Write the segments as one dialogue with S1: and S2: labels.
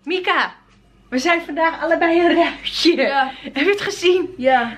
S1: Mika, we zijn vandaag allebei een ruitje.
S2: Ja.
S1: Heb je het gezien?
S2: Ja.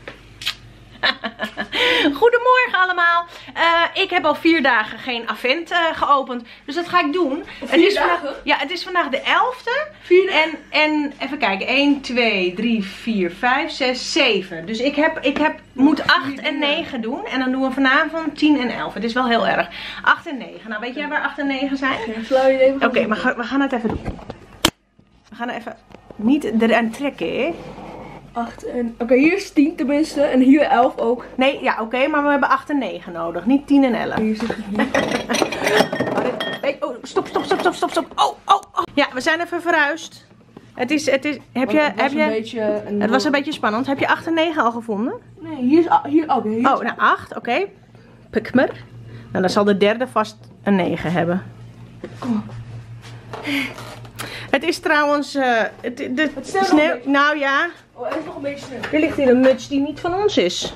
S1: Goedemorgen allemaal. Ik heb al 4 dagen geen Avent geopend. Dus dat ga ik doen. Het is vandaag, het is vandaag de 11e. En even kijken. 1, 2, 3, 4, 5, 6, 7. Dus ik moet 8 en 9 doen. En dan doen we vanavond 10 en 11. Het is wel heel erg. 8 en 9. Nou, weet jij waar 8 en 9 zijn? Oké, maar we gaan het even doen. We gaan even niet eraan trekken, hè?
S2: 8 en... Oké, hier is 10 tenminste. En hier 11 ook.
S1: Nee, ja, oké, maar we hebben 8 en 9 nodig. Niet 10 en 11.
S2: Hier zit het.
S1: Oh, stop. Oh. Ja, we zijn even verhuisd. Het was een beetje spannend. Heb je 8 en 9 al gevonden?
S2: Nee, hier is...
S1: Oh, nou 8, oké. Pukmer. Nou, dan zal de derde vast een 9 hebben. Het is trouwens... de sneeuw... Nou ja...
S2: Oh, er is nog een beetje sneeuw.
S1: Er ligt hier een muts die niet van ons is.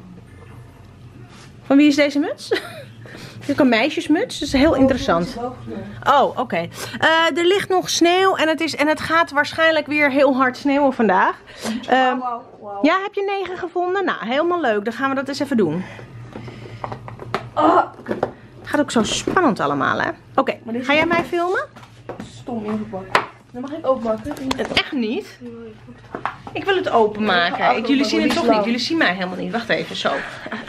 S1: Van wie is deze muts? Het is ook een meisjesmuts. Dat is heel interessant. Oh, oké. Er ligt nog sneeuw en het gaat waarschijnlijk weer heel hard sneeuwen vandaag.
S2: Wow.
S1: Ja, heb je 9 gevonden? Nou, helemaal leuk. Dan gaan we dat eens even doen.
S2: Oh.
S1: Het gaat ook zo spannend allemaal, hè? Oké, ga jij mij filmen?
S2: Stom ingepakt. Dan mag ik openmaken.
S1: Echt niet? Ik wil het openmaken. Jullie zien het toch niet? Jullie zien mij helemaal niet. Wacht even, zo.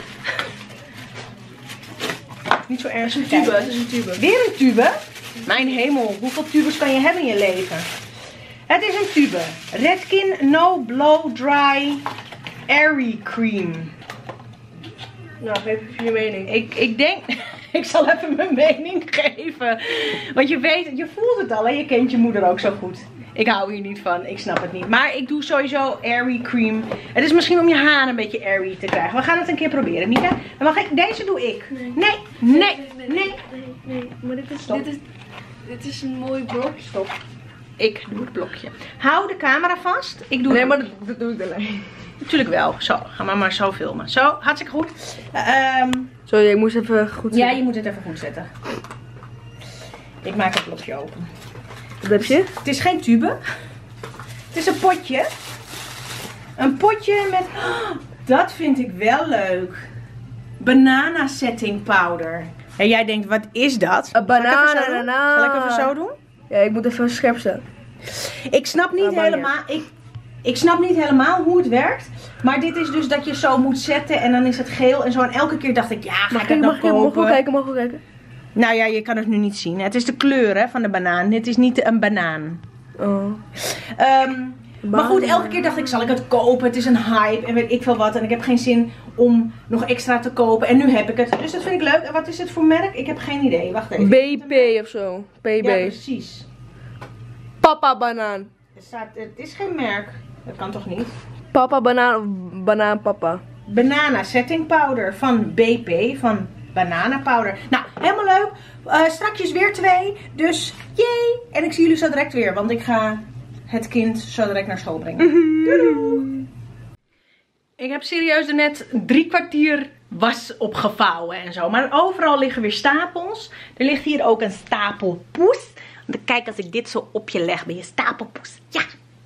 S1: Niet zo erg.
S2: Het is een tube.
S1: Weer een tube? Mijn hemel, hoeveel tubes kan je hebben in je leven? Het is een tube. Redken No Blow Dry Airy Cream.
S2: Nou, geef even je mening.
S1: Ik denk... Ik zal even mijn mening geven. Want je weet, je voelt het al, hè? Je kent je moeder ook zo goed. Ik hou hier niet van, ik snap het niet. Maar ik doe sowieso airy cream. Het is misschien om je haar een beetje airy te krijgen. We gaan het een keer proberen, Mika. Deze doe ik. Nee.
S2: Maar dit is een mooi blokje. Stop.
S1: Ik doe het blokje. Hou de camera vast. Ik doe
S2: maar dat doe ik alleen.
S1: Natuurlijk wel. Zo, ga maar zo filmen. Zo, hartstikke goed.
S2: Sorry, ik moest even goed zetten.
S1: Ja, je moet het even goed zetten. Ik maak het blokje open.
S2: Wat heb je?
S1: Het is geen tube. Het is een potje. Een potje met... Oh, dat vind ik wel leuk. Banana setting powder. En jij denkt, wat is dat?
S2: Een banana.
S1: Zal ik even zo doen?
S2: Ja, ik moet even scherp zetten.
S1: Ik snap niet helemaal... Ik snap niet helemaal hoe het werkt. Maar dit is dus dat je zo moet zetten en dan is het geel en zo. En elke keer dacht ik, ja, ga ik dat nog kopen?
S2: Mag ik kijken?
S1: Nou ja, je kan het nu niet zien. Het is de kleur, hè, van de banaan. Dit is niet een banaan.
S2: Oh.
S1: Maar goed, elke keer dacht ik, zal ik het kopen? Het is een hype en weet ik veel wat. En ik heb geen zin om nog extra te kopen. En nu heb ik het. Dus dat vind ik leuk. En wat is het voor merk? Ik heb geen idee. Wacht even.
S2: BP of zo. PB.
S1: Ja, precies.
S2: Papa banaan.
S1: Het is geen merk. Dat kan toch niet?
S2: Papa banaan papa.
S1: Banana setting powder van BP. Van banana powder. Nou, helemaal leuk. Strakjes weer 2. Dus, yay! En ik zie jullie zo direct weer. Want ik ga het kind zo direct naar school brengen. Doei! Ik heb serieus er net 3 kwartier was opgevouwen en zo. Maar overal liggen weer stapels. Er ligt hier ook een stapel poes. Kijk, als ik dit zo op je leg, ben je stapelpoes. Ja.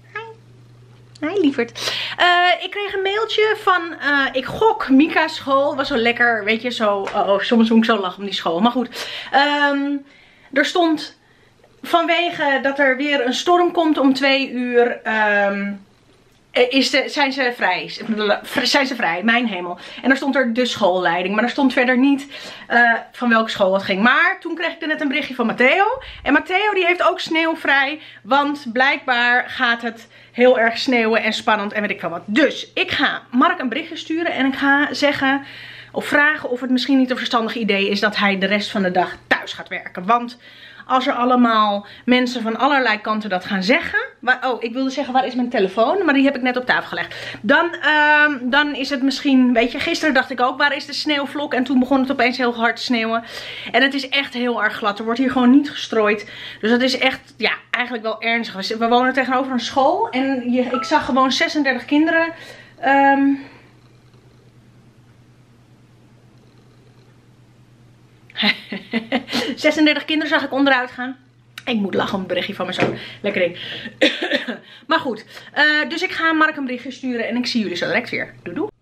S1: Hi lieverd. Ik kreeg een mailtje van, ik gok, Mika's school. Was zo lekker, weet je, zo. Soms moet ik zo lachen om die school. Maar goed. Er stond, vanwege dat er weer een storm komt om 2 uur. Zijn ze vrij, mijn hemel. En dan stond er de schoolleiding. Maar er stond verder niet van welke school het ging. Maar toen kreeg ik net een berichtje van Matteo. En Matteo die heeft ook sneeuwvrij. Want blijkbaar gaat het heel erg sneeuwen en spannend en weet ik veel wat. Dus ik ga Mark een berichtje sturen. En ik ga zeggen of vragen of het misschien niet een verstandig idee is dat hij de rest van de dag thuis gaat werken. Want... als er allemaal mensen van allerlei kanten dat gaan zeggen. Ik wilde zeggen, waar is mijn telefoon? Maar die heb ik net op tafel gelegd. Dan is het misschien, weet je, gisteren dacht ik ook, waar is de sneeuwvlok? En toen begon het opeens heel hard te sneeuwen. En het is echt heel erg glad. Er wordt hier gewoon niet gestrooid. Dus dat is echt, ja, eigenlijk wel ernstig. We wonen tegenover een school. En ik zag gewoon 36 kinderen. 36 kinderen zag ik onderuit gaan. Ik moet lachen om het berichtje van mijn zoon. Lekker ding. Maar goed. Dus ik ga Mark een berichtje sturen. En ik zie jullie zo direct weer. Doei doei.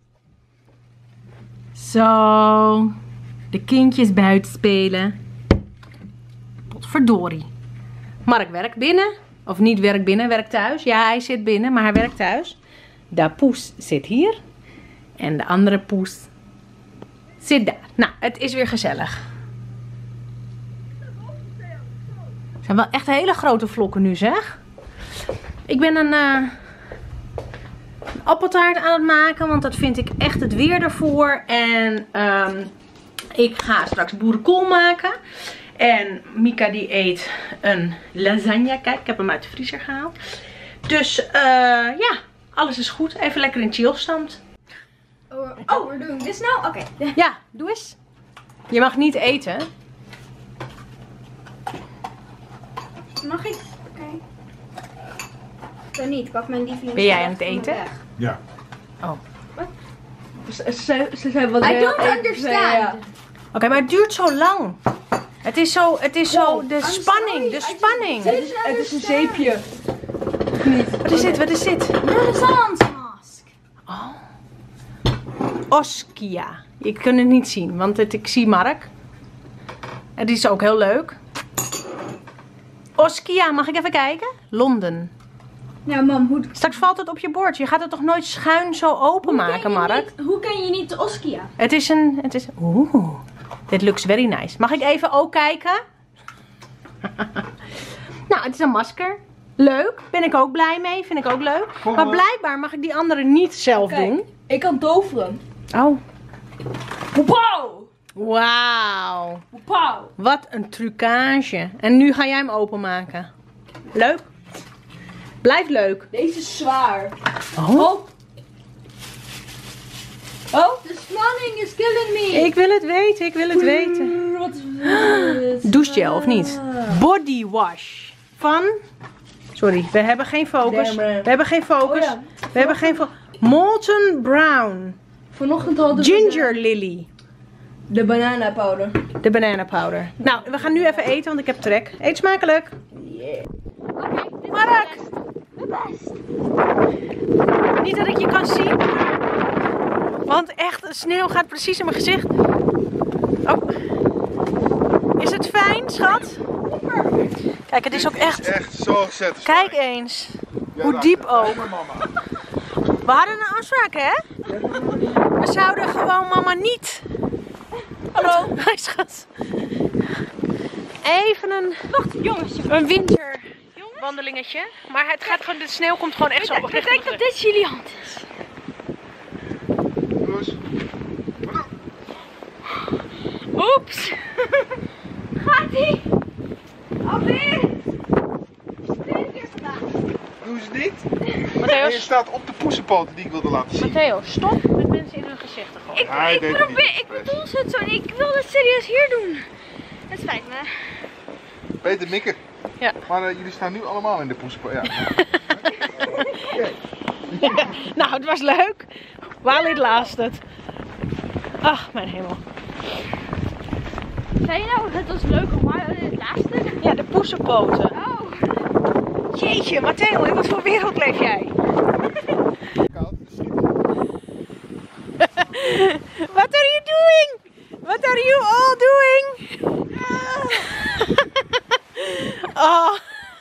S1: Zo. De kindjes buiten spelen. Potverdorie. Mark werkt binnen. Of niet werkt binnen, werkt thuis. Ja, hij zit binnen, maar hij werkt thuis. De poes zit hier. En de andere poes zit daar. Nou, het is weer gezellig. Het zijn wel echt hele grote vlokken nu, zeg. Ik ben een appeltaart aan het maken, want dat vind ik echt het weer ervoor. En ik ga straks boerenkool maken. En Mika die eet een lasagne. Kijk, ik heb hem uit de vriezer gehaald. Dus ja, alles is goed. Even lekker in chillstand.
S2: Oh, we're doing this now? Oké.
S1: Ja, doe eens. Je mag niet eten.
S2: Mag ik? Oké. Zo niet, ik pak mijn lievelings.
S1: Ben jij aan het eten?
S3: Ja.
S1: Oh.
S4: Ze zijn wat
S2: I don't understand.
S1: Oké, maar het duurt zo lang. Het is zo, de spanning, de spanning.
S4: Het is een zeepje.
S1: Wat is dit, wat is dit?
S2: Renaissance mask.
S1: Oh. Oskia. Je kunt het niet zien, want ik zie Mark. Het is ook heel leuk. Oskia, mag ik even kijken? Londen.
S2: Ja, mam, hoe...
S1: Straks valt het op je bord. Je gaat het toch nooit schuin zo openmaken, Mark?
S2: Hoe ken je niet de Oskia?
S1: Het is oeh. Dit looks very nice. Mag ik even ook kijken? Nou, het is een masker. Leuk. Ben ik ook blij mee. Vind ik ook leuk. Maar blijkbaar mag ik die andere niet zelf doen.
S4: Ik kan toveren.
S1: Oh.
S4: Wauw!
S1: Wauw.
S4: Wauw!
S1: Wat een trucage. En nu ga jij hem openmaken. Leuk. Blijft leuk.
S4: Deze is zwaar.
S1: Oh.
S4: Oh. Oh.
S2: The spanning is killing me.
S1: Ik wil het weten. Ik wil het weten.
S4: Wat is dit?
S1: Douchegel of niet? Body wash. Van... Sorry, we hebben geen focus. We hebben geen focus.
S4: Oh ja.
S1: We hebben geen focus. Molten brown.
S4: Vanochtend hadden we
S1: Ginger lily.
S4: de banana powder.
S1: De banana powder. Nou, we gaan nu even eten, want ik heb trek. Eet smakelijk.
S4: Yeah.
S1: Mark! Niet dat ik je kan zien. Want echt, de sneeuw gaat precies in mijn gezicht. Oh. Is het fijn, schat? Kijk, het is ook echt...
S3: Het is echt zo satisfying.
S1: Kijk eens. Hoe diep ook. We hadden een afspraak, hè? We zouden gewoon mama niet. Hallo. Hi, schat. Even een... Wacht, jongens. Een winterwandelingetje. Maar het gaat gewoon, de sneeuw komt gewoon echt zo op.
S2: Ik denk dat dit jullie hand is.
S3: Dus,
S2: Oeps. Gaat-ie? Alweer.
S3: doe ze niet.
S1: Matteo,
S3: En je staat op de poesenpoten die ik wilde laten zien.
S1: Matteo, stop met mensen in hun gezichten gooien.
S3: Hij deed het niet
S2: Ik
S3: expres.
S2: bedoel het zo. Ik wil het serieus hier doen. Het spijt me.
S3: Peter mikken.
S1: Ja.
S3: Maar jullie staan nu allemaal in de poesenpoten. Ja.
S1: Nou, het was leuk. While it lasted. Ach, mijn hemel.
S2: Zei je nou, het was leuk om het laatste?
S1: Ja, de poesenpoten.
S2: Oh.
S1: Jeetje, Matteo, in wat voor wereld leef jij?
S3: Koud, dus
S1: What are you doing? What are you all doing? Oh.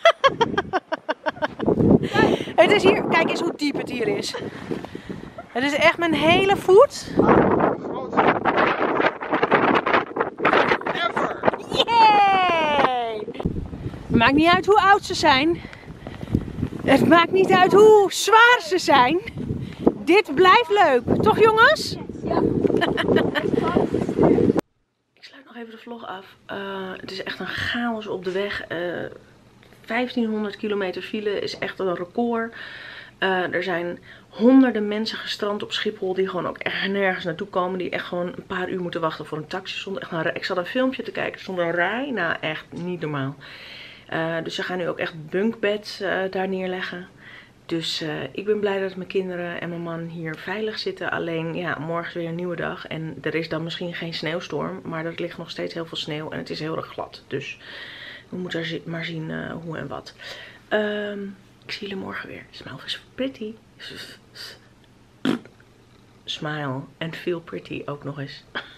S1: Het is hier, kijk eens hoe diep het hier is. Het is echt mijn hele voet.
S3: ever.
S1: Yay! Het maakt niet uit hoe oud ze zijn. Het maakt niet uit hoe zwaar ze zijn. Dit blijft leuk. Toch, jongens?
S2: Ja.
S1: Ik sluit nog even de vlog af. Het is echt een chaos op de weg. 1500 kilometer file is echt een record. Er zijn honderden mensen gestrand op Schiphol die gewoon ook echt nergens naartoe komen. Die echt gewoon een paar uur moeten wachten voor een taxi. Ik zat een filmpje te kijken. Er stond een rij. Nou, echt niet normaal. Dus ze gaan nu ook echt bunkbeds daar neerleggen. Dus ik ben blij dat mijn kinderen en mijn man hier veilig zitten. Alleen, ja, morgen is weer een nieuwe dag. En er is dan misschien geen sneeuwstorm. Maar er ligt nog steeds heel veel sneeuw en het is heel erg glad. Dus We moeten maar zien hoe en wat. Ik zie jullie morgen weer. Smile is pretty. Smile and feel pretty ook nog eens.